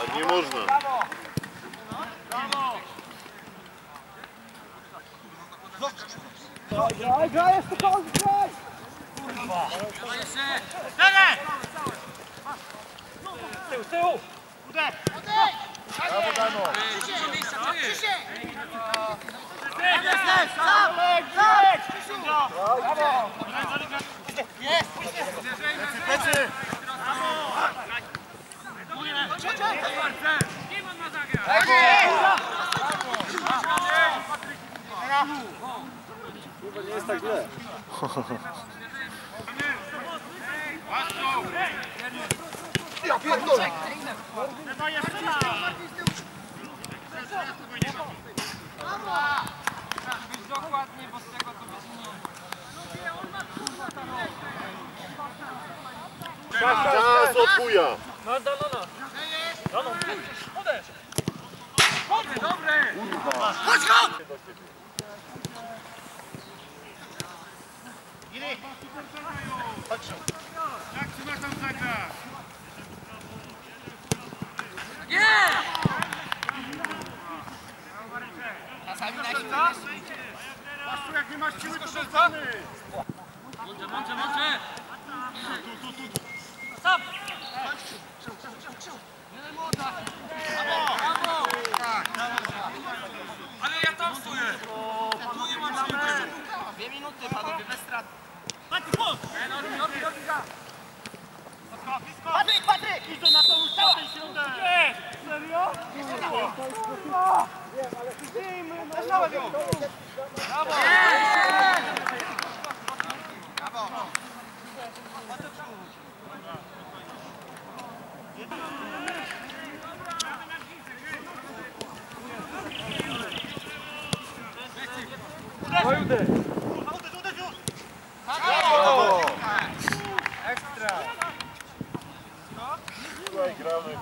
Nie można. Graj, jeszcze kogoś, graj! Kurwa! Z tyłu, z tyłu! Uderz! Brawo, Dano! Brawo! Jest! Plecy! Kurwa, nie jest tak źle. Ja pierdolę! Dokładnie, bo z tego to wycinie. Czas od chuja! No. Uderz! Dobre! Chodź go! Jak trzymasz tam zagrać? Czasami na chwilę. Masz tu, jak nie masz siły, to rzucamy! Mądrze! Stop! Ale ja tam stoję! Tu nie mam siły! 2 minuty, panowie, bez strat. Patryk! Idź na tą stałą środę! Nie! Serio? Kurwa! Wiem, ale idziemy! Zaczynałem ją! Brawo! Brawo! Uderz! Uderz już! Brawo! Ekstra! Słuchaj, gramy.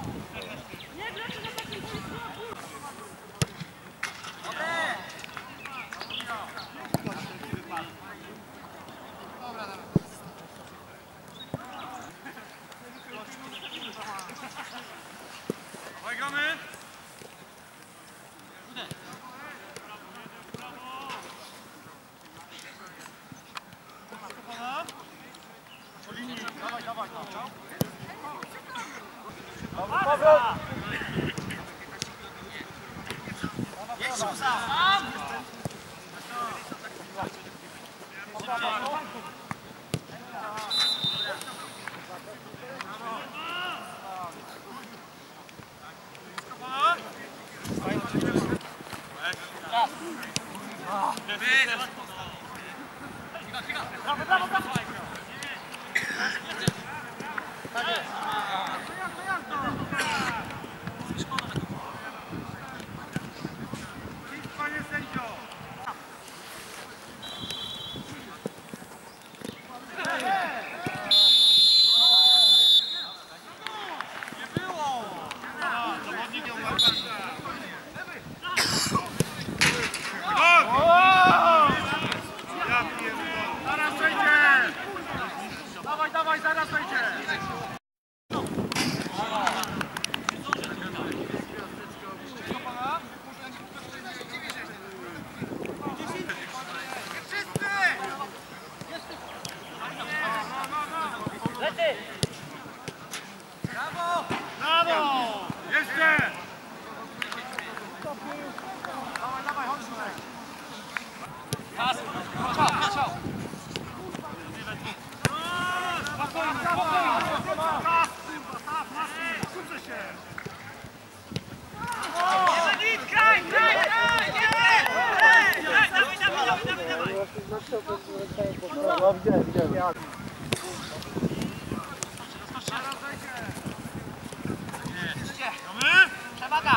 Gramy? Paweł! Jedź mu sam! Panie sędzio! Nie było! Zawodnik ją ma. Ja pierdolę! Zaraz wejdzie! Dawaj, zaraz wejdzie! Lecy! Brawo! Jeszcze! Pas! Ciao! Przewaga!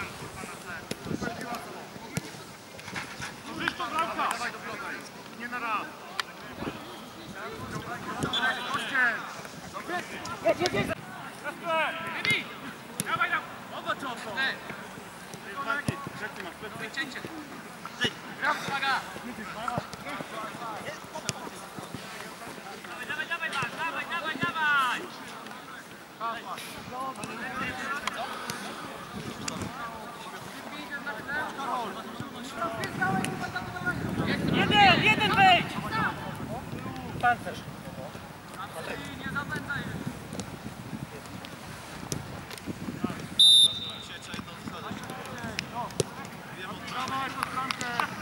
Dawaj do bloka. Nie na raz. Jedź! Dawaj, zobacz o to. Wycięcie. Uwaga. Dawaj. Jeden wejdź! Pancerz. Nie zapędzaj. Brawo, jako stronkę.